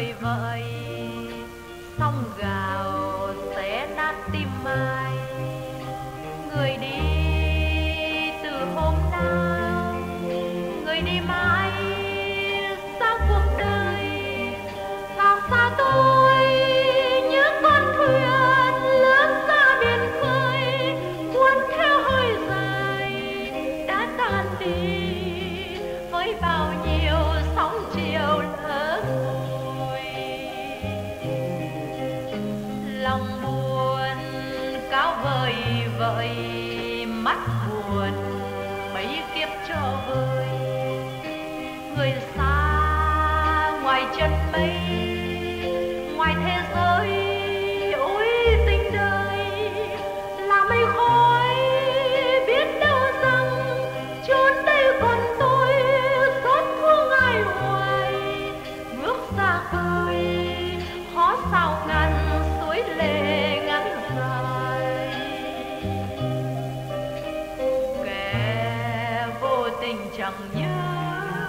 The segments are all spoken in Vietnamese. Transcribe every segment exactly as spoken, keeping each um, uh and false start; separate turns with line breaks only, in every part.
người vậy, sóng gào xé nát tim ai. Người đi từ hôm nào, người đi mãi xa cuộc đời. Sao xa tôi như con thuyền lớn ra biển khơi, cuốn theo hơi dài đã tan đi với bao nhiêu sóng chiều lớn vùi. Lòng buồn cao vời vợi, mắt buồn mấy kiếp cho vơi. Người xa ngoài chân mây, ngoài thế giới ôi tình đời là mây khói. Biết đâu rằng chốn đây còn tôi xót thương ai hoài. Bước ra khơi khó sao ngăn suối lệ ngắn dài. Kẻ vô tình chẳng nhớ,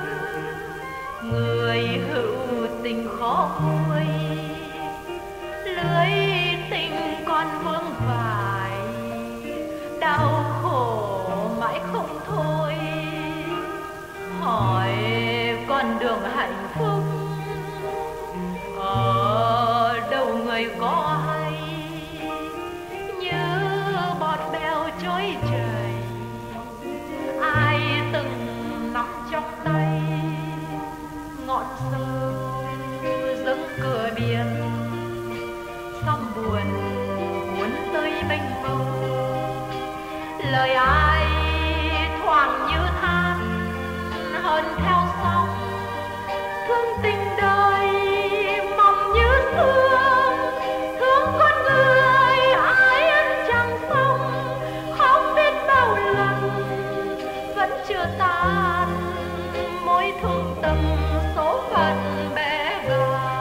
người hữu tình khó nguôi. Lưới tình còn vương vãi, đau khổ mãi không thôi. Hỏi con đường hạnh phúc ở đâu người có hay. Như bọt bèo trôi chảy, ai từng nắm trong tay. Ngọn sâu dâng cửa biển, sóng buồn cuốn tới mênh mông. Lời ai thoảng như than hơn theo sóng. Thương tình đời mong như thương, thương con người ai ân chẳng xong. Không biết bao lần vẫn chưa tan mối thương tâm số phận bé bàng.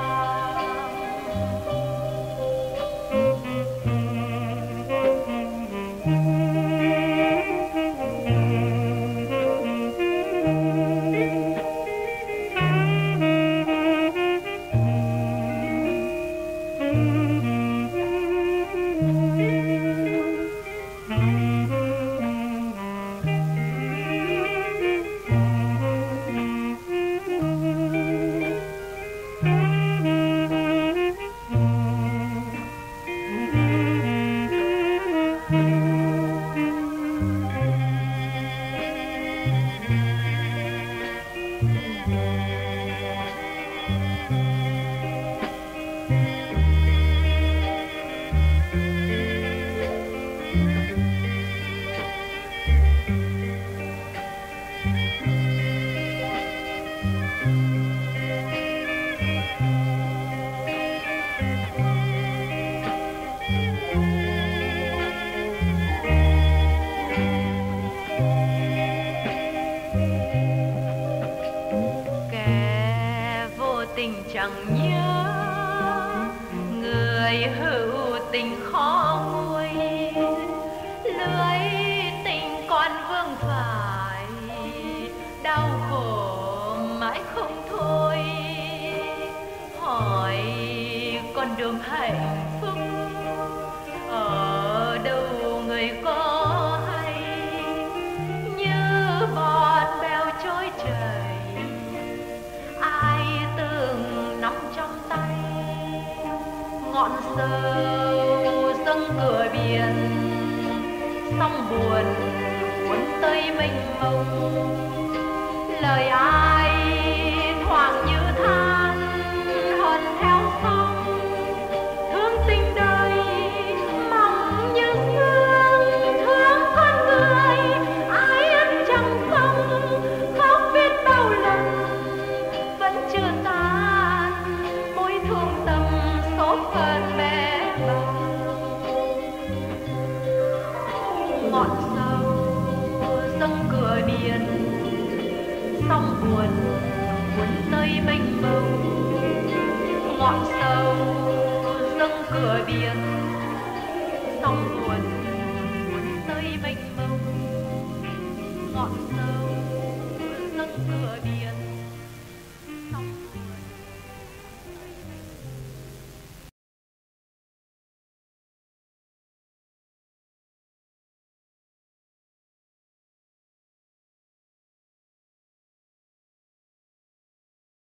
Tình chẳng nhớ, người hữu tình khó nguôi. Lưới tình còn vương phải, đau khổ mãi không thôi. Hỏi con đường hạnh phúc ở đâu người có hay. Như bọt bèo trôi chảy, ai từng nắm trong tay. Ngọn sâu dâng cửa biển, sóng buồn cuốn tới mênh mông. Lời ai thoảng như than hơn theo sóng. Thương tình đời mong như sương, thương con người ai ân chẳng xong. Khóc biết bao lần vẫn chưa tan mối thương tâm số phận bé bàng. Ngọn sâu dâng cửa biển, sóng buồn cuốn tới mênh mông. Ngọn sâu dâng cửa biển, sóng buồn cuốn tới mênh mông. Ngọn sâu dâng cửa biển.